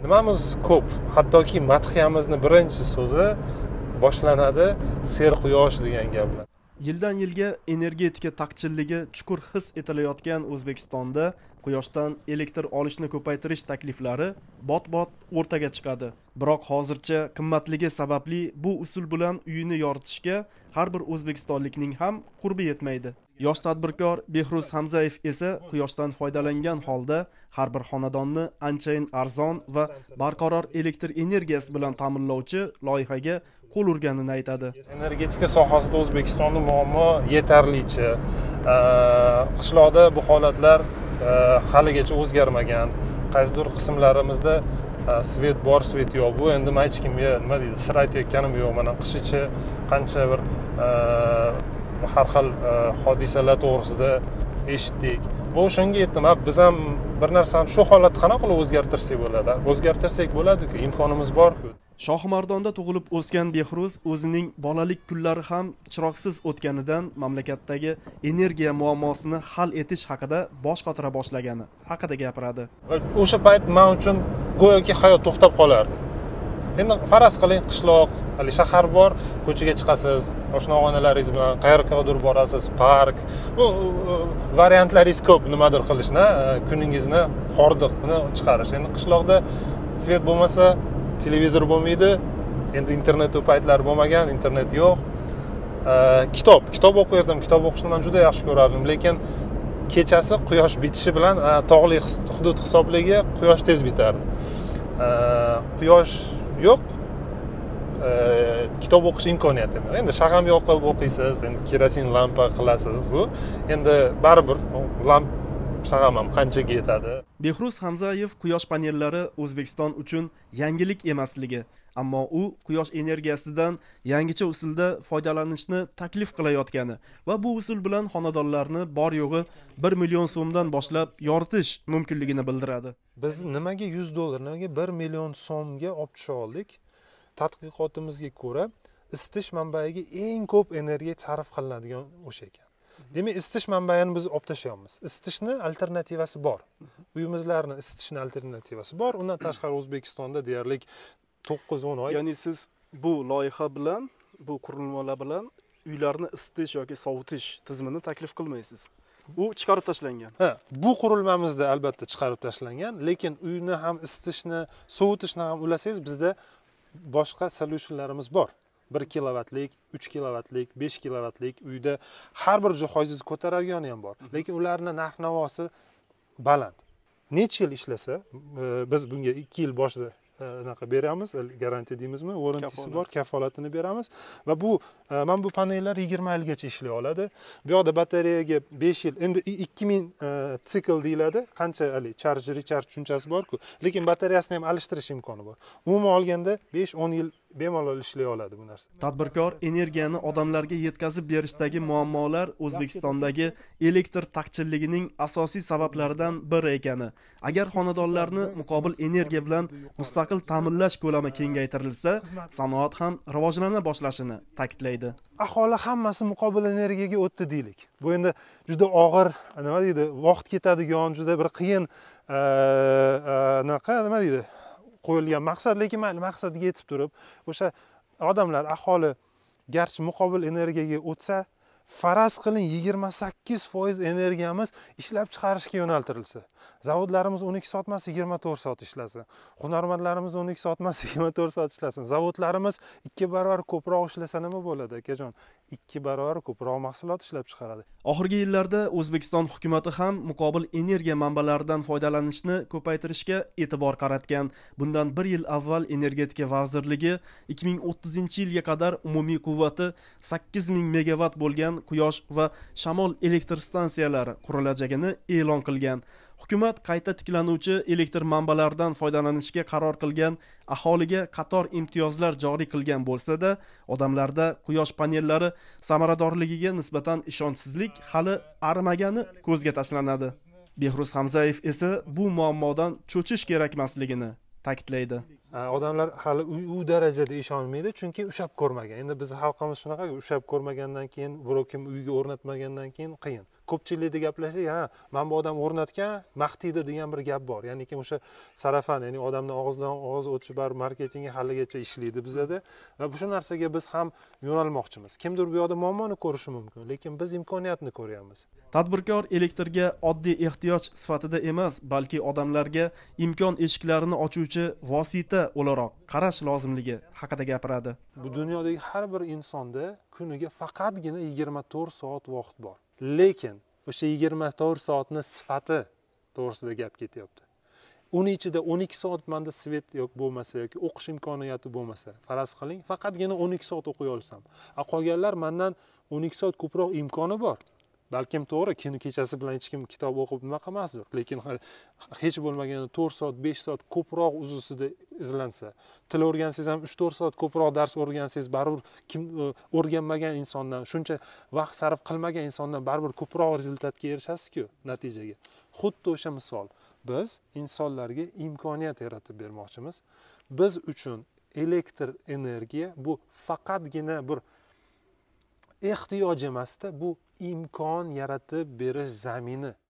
nimamiz ko'p. Hattoki madhiyamizning birinchi so'zi boshlanadi ser quyosh degan gap bilan. Yildan yilga energetika taqchilligi chuqur his etilayotgan O'zbekistonda quyoshdan elektr olishni ko'paytirish takliflari bot-bot o'rtaga chiqadi. Biroq hozircha qimmatligi sababli bu usul bilan uyini yoritishga har bir o'zbekistonlikning ham qurbi yetmaydi. Yosh tadbirkor Behruz Hamzayev esa quyoshdan foydalangan holda har bir xonadonni anchayin arzon va barqaror elektr energiyasi bilan ta'minlovchi loyihaga qo'l urganini aytadi. Energetika sohasida O'zbekistonning muammo yetarlicha. Qishloqda bu holatlar haligacha o'zgarmagan. Qaysidir qismlarimizda svet bor, svet yo'q. Bu endi hech kimga nima deydi, sir aytayotganim yo'q. Mana qish qancha bir har xil hodisalar to'g'risida eshitdik. Bu shunga yetdim. Biz ham bir narsani shu holatni qanaqa qilib o'zgartirsak bo'ladi? O'zgartirsak bo'ladi-ku, imkonimiz bor-ku. Shohimardonda tug'ilib o'sgan Behruz o'zining bolalik kunlari ham chiroqsiz o'tganidan mamlakatdagi energiya muammosini hal etish haqida bosh qotira boshlagani haqida gapiradi. O'sha payt men uchun go'yoki hayot to'xtab qolardi. Endi faraz qiling, qishloq, hali shahar bor, ko'chaga chiqasiz, oshna og'aynilaringiz bilan qayergadir borasiz, park. Bu variantlaringiz ko'p, nimadir qilishni, kuningizni hordiqni chiqarish. Endi qishloqda svet bo'lmasa, televizor bo'lmaydi, endi internet paytlari bo'lmagan, internet yo'q. Kitob o'qirdim, kitob o'qishni men juda yaxshi ko'rardim, lekin kechasi quyosh bitishi bilan tog'li hudud hisobligiga quyosh tez bitardi. Quyosh yo'q, kitob o'qish imkoniyati yo'q. Endi shag'am yoqib o'qiysiz, endi kerosin lampa qilasiz, endi baribir shag'am ham qanchaga yetadi. Behruz Hamzayev quyosh panellari O'zbekiston uchun yangilik emasligi, ammo u quyosh energiyasidan yangicha usulda foydalanishni taklif qilayotgani va bu usul bilan xonadonlarni bor yo'g'i 1 million so'mdan boshlab yoritish mumkinligini bildiradi. Biz nimaga $100, nimaga 1 million so'mga olib tusha oldik? Tadqiqotimizga ko'ra, isitish manbaiga eng ko'p energiya sarf qilinadigan o'sha ekan. Demak, isitish manbaini biz olib tashlayapmiz. Isitishni alternativasi bor. Uyimizlarni isitishni alternativasi bor. Undan tashqari O'zbekistonda deyarli 9-10 oy. Ya'ni siz bu loyiha bilan, bu qurilmalar bilan uylarni isitish yoki sovutish tizimini taklif qilmaysiz. U chiqarib tashlangan. Bu qurilmamizda albatta chiqarib tashlangan, lekin uyni ham isitishni, sovutishni ham ulasangiz, bizda boshqa solutionlarimiz bor. 1 kilovatlik, 3 kilovatlik, 5 kilovatlik uyda har bir jihozingizni ko'taradigan ham bor. Lekin ularning narx-navosi baland. Necha yil ishlasa, biz bunga 2 yil boshida beramiz, garantiya deymizmi, warrantisi bor, kafolatini beramiz va bu men bu panellar 20 yilgacha ishlay oladi. Bu yoqda batareyaga 5 yil, endi 2000 sikl deyiladi, qancha charge recharge tushunchasi bor-ku, lekin batareyasini ham alishtirish imkoni bor. Umuman olganda 5-10 yil bemalol ishlay oladi bu narsa. Tadbirkor energiyani odamlarga yetkazib berishdagi muammolar O'zbekistondagi elektr taqchilligining asosiy sabablaridan biri ekani. Agar xonadonlarni muqobil energiya bilan mustaqil ta'minlash ko'lami kengaytirilsa, sanoat ham rivojlana boshlashini ta'kidlaydi. Aholi hammasi muqobil energiyaga o'tdi deylik. Bu endi juda og'ir, nima deydi, vaqt ketadigan, juda bir qiyin nima deydi, qo'yilgan maqsad, lekin mayli maqsadga yetib turib, o'sha odamlar, aholi garchi muqobil energiyaga o'tsa, faraz qiling 28% energiyamiz ishlab chiqarishga yo'naltirilsa, zavodlarimiz 12 soat emas 24 soat ishlasa, hunarmandlarimiz 12 soat emas 24 soat ishlasin, zavodlarimiz 2 barobar ko'proq ishlasa nima bo'ladi, akajon? 2 barobar ko'proq mahsulot ishlab chiqaradi. Oxirgi yillarda O'zbekiston hukumatı ham muqobil energiya manbalaridan foydalanishni ko'paytirishga e'tibor qaratgan. Bundan 1 yil avval Energetika vazirligi 2030-yilga qadar umumiy quvvati 8000 megawatt bo'lgan quyosh va shamol elektr stansiyalari qurilajagini e'lon qilgan. Hukumat qayta tiklanuvchi elektr manbalaridan foydalanishga qaror qilgan, aholiga qator imtiyozlar joriy qilgan bo'lsa-da, odamlarda quyosh panellari samaradorligiga nisbatan ishonchsizlik hali arimagani ko'zga tashlanadi. Behruz Hamzayev esa bu muammodan cho'chish kerak emasligini ta'kidlaydi. Odamlar hali u darajada ishonmaydi, chunki ushab ko'rmagan. Endi biz xalqimiz shunaqa, ushab ko'rmagandan keyin, birov kim uyga o'rnatmagandan keyin qiyin. ko'pchilikda gaplashsak, ha, mana bu odam o'rnatgan, maqtaydi degan bir gap bor. Ya'ni o'sha sarafan, ya'ni odamni og'izdan og'iz o'tish bar marketingi haligacha ishlaydi bizada va shu narsaga biz ham yo'nalmoqchimiz. Kimdir bu yoqda muammoni ko'rishi mumkin, lekin biz imkoniyatni ko'ryapmiz. Tadbirkor elektrga oddiy ehtiyoj sifatida emas, balki odamlarga imkon eshiklarini ochuvchi vosita o'laroq qarash lozimligi haqida gapiradi. Bu dunyodagi har bir insonda kuniga faqatgina 24 soat vaqt bor. Lekin o'sha 24 soatni sifati to'g'risida gap ketyapti. Uning ichida 12 soat menda svet yo'q bo'lmasa yoki o'qish imkoniyati bo'lmasa, faraz qiling, faqatgina 12 soat o'qiy olsam. Qolganlar mendan 12 soat ko'proq imkoni bor. Balkim to'g'ri, kechasi bilan hech kim kitob o'qib nima qilmasdir, lekin hech bo'lmaganda 4 soat, 5 soat ko'proq uzusida izlansa, til o'rgansangiz ham 3-4 soat ko'proq dars o'rgansangiz, baribir kim o'rganmagan insondan, shuncha vaqt sarf qilmagan insondan baribir ko'proq rezultatga erishasiz-ku, natijaga. Xuddi o'sha misol, biz insonlarga imkoniyat yaratib bermoqchimiz. Biz uchun elektr energiya bu faqatgina bir ehtiyoj emasda, bu imkon yaratib berish zamini.